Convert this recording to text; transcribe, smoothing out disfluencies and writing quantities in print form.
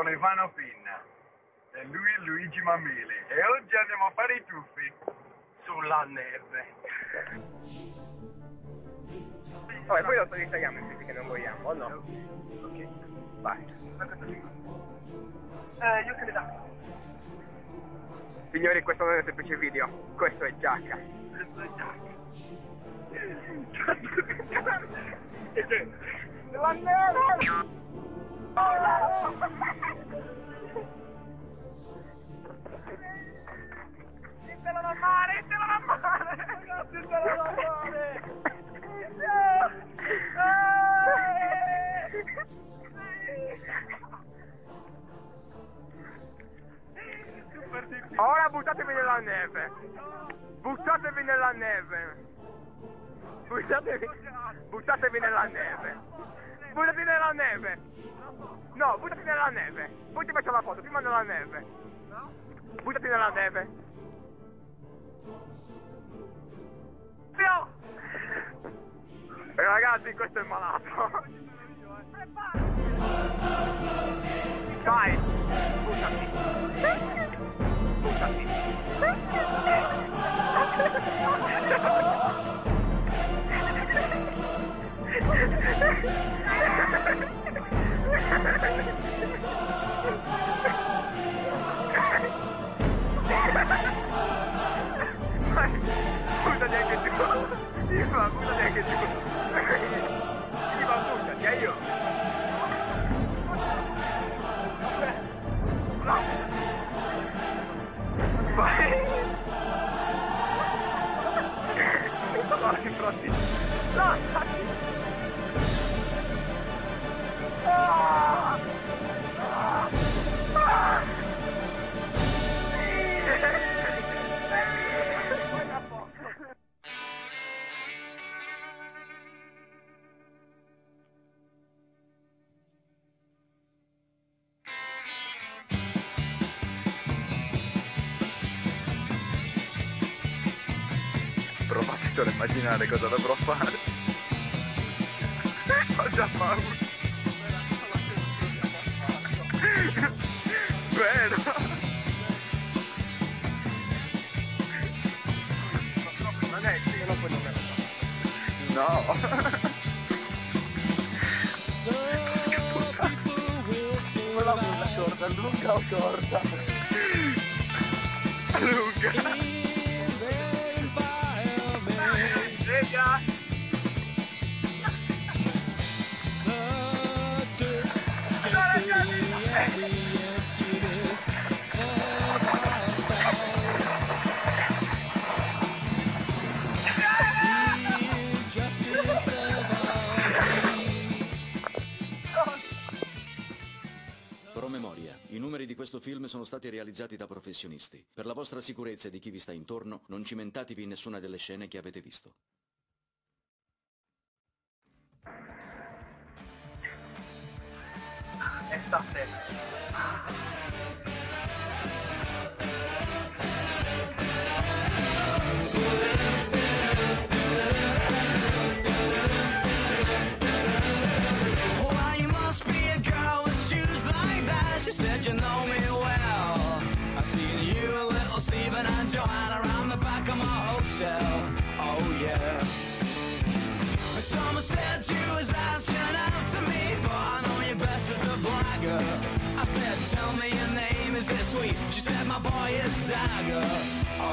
sono Ivano Pinna e lui è Luigi Mameli e oggi andiamo a fare i tuffi sulla neve. Vabbè, poi lo tagliamo in che non vogliamo, o no? Ok, vai. Io che ne dà? Signori, questo non è un semplice video, questo è giacca. Questo è giacca. La neve! Ditelo da mare, ditelo da mare! Ditelo da mare! Ora buttatevi nella neve! Buttatevi nella neve! Buttatevi nella neve! Buttati nella neve! No, buttati nella neve! Poi ti faccio la foto, prima nella neve! Buttati nella neve! Ragazzi, questo è malato! Vai! Buttati! Buttati! Buttati anche tu! Iva, buttati anche tu! Iva, buttati, io! Vai! Pronti! Lasciati! Provate solo a immaginare cosa dovrò fare. Ho già paura. Vero? Non è sì, non puoi non No. Quella lunga corta, lunga o corta? Lunga. Lega. Promemoria. I numeri di questo film sono stati realizzati da professionisti. Per la vostra sicurezza e di chi vi sta intorno, non cimentatevi in nessuna delle scene che avete visto. Estate. She said, you know me well. I've seen you, little Stephen and Joanna around the back of my hotel. Oh yeah. Someone said you was asking out to me, but I know you best as a blagger. I said, tell me your name, is it sweet? She said, my boy is Dagger.